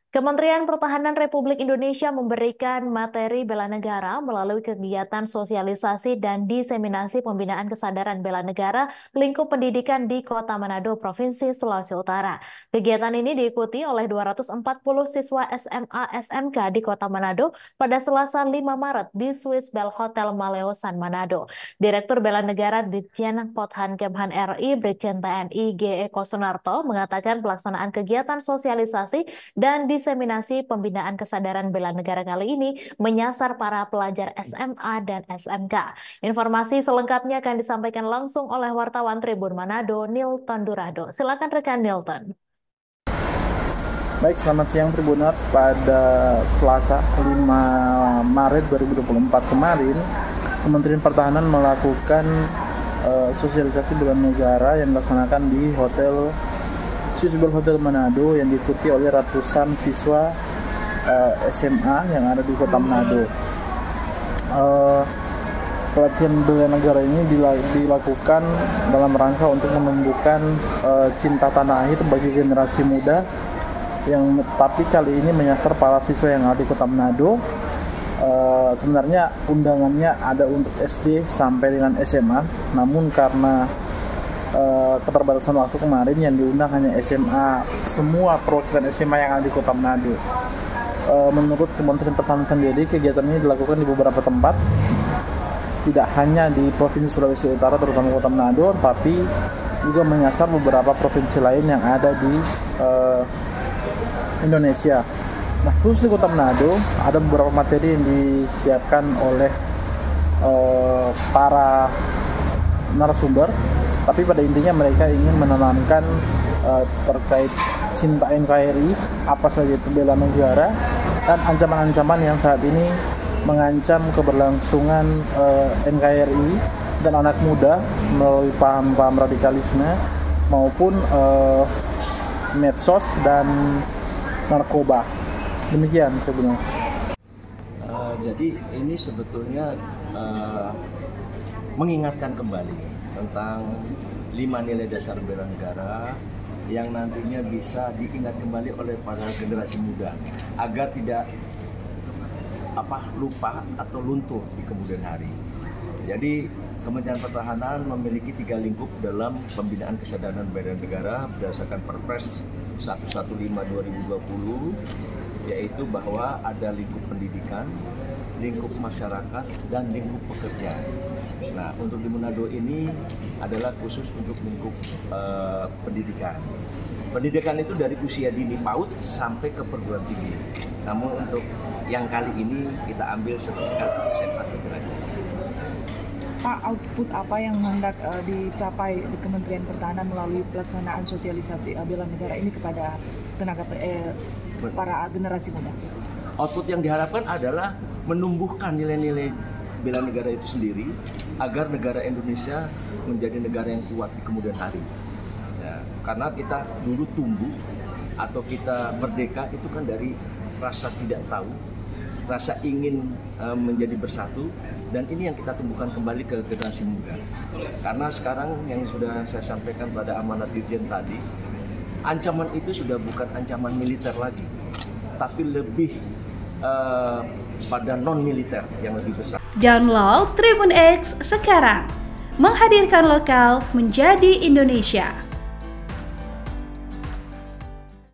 Kementerian Pertahanan Republik Indonesia memberikan materi bela negara melalui kegiatan sosialisasi dan diseminasi pembinaan kesadaran bela negara lingkup pendidikan di Kota Manado, Provinsi Sulawesi Utara. Kegiatan ini diikuti oleh 240 siswa SMA SMK di Kota Manado pada Selasa 5 Maret di Swiss Bell Hotel Maleosan Manado. Direktur Bela Negara Ditjen Podhan Kemhan RI Brigjen TNI G.E. Sunarto mengatakan pelaksanaan kegiatan sosialisasi dan diseminasi pembinaan kesadaran bela negara kali ini menyasar para pelajar SMA dan SMK. Informasi selengkapnya akan disampaikan langsung oleh wartawan Tribun Manado, Nilton Durado. Silakan rekan Nilton. Baik, selamat siang Tribuners. Pada Selasa 5 Maret 2024 kemarin, Kementerian Pertahanan melakukan sosialisasi bela negara yang dilaksanakan di Swiss Bell Hotel Manado yang diikuti oleh ratusan siswa SMA yang ada di Kota Manado. Pelatihan bela negara ini dilakukan dalam rangka untuk menumbuhkan cinta tanah air bagi generasi muda, tapi kali ini menyasar para siswa yang ada di Kota Manado. Sebenarnya undangannya ada untuk SD sampai dengan SMA, namun karena keterbatasan waktu kemarin yang diundang hanya SMA, semua perwakilan SMA yang ada di Kota Manado. Menurut Kementerian Pertahanan sendiri, kegiatan ini dilakukan di beberapa tempat, tidak hanya di Provinsi Sulawesi Utara terutama Kota Manado, tapi juga menyasar beberapa provinsi lain yang ada di Indonesia. Nah, khusus di Kota Manado ada beberapa materi yang disiapkan oleh para narasumber, tapi pada intinya mereka ingin menanamkan terkait cinta NKRI, apa saja itu bela negara, dan ancaman-ancaman yang saat ini mengancam keberlangsungan NKRI dan anak muda melalui paham-paham radikalisme maupun medsos dan narkoba. Demikian, Tribuners. Jadi ini sebetulnya mengingatkan kembali tentang 5 nilai dasar bela negara yang nantinya bisa diingat kembali oleh para generasi muda agar tidak lupa atau luntur di kemudian hari. Jadi Kementerian Pertahanan memiliki 3 lingkup dalam pembinaan kesadaran bela negara berdasarkan Perpres 115/2020, yaitu bahwa ada lingkup pendidikan, lingkup masyarakat, dan lingkup pekerja. Nah, untuk di Manado ini adalah khusus untuk lingkup pendidikan. Pendidikan itu dari usia dini PAUD sampai ke perguruan tinggi. Namun untuk yang kali ini kita ambil setingkat SMA sederajat. Pak, output apa yang hendak dicapai di Kementerian Pertahanan melalui pelaksanaan sosialisasi bela negara ini kepada para generasi muda? Output yang diharapkan adalah menumbuhkan nilai-nilai bela negara itu sendiri agar negara Indonesia menjadi negara yang kuat di kemudian hari. Ya, karena kita dulu tumbuh atau kita merdeka itu kan dari rasa tidak tahu, rasa ingin menjadi bersatu, dan ini yang kita tumbuhkan kembali ke generasi muda. Karena sekarang yang sudah saya sampaikan pada amanat Dirjen tadi, ancaman itu sudah bukan ancaman militer lagi, tapi lebih pada non-militer yang lebih besar. Download Tribun X sekarang, menghadirkan lokal menjadi Indonesia.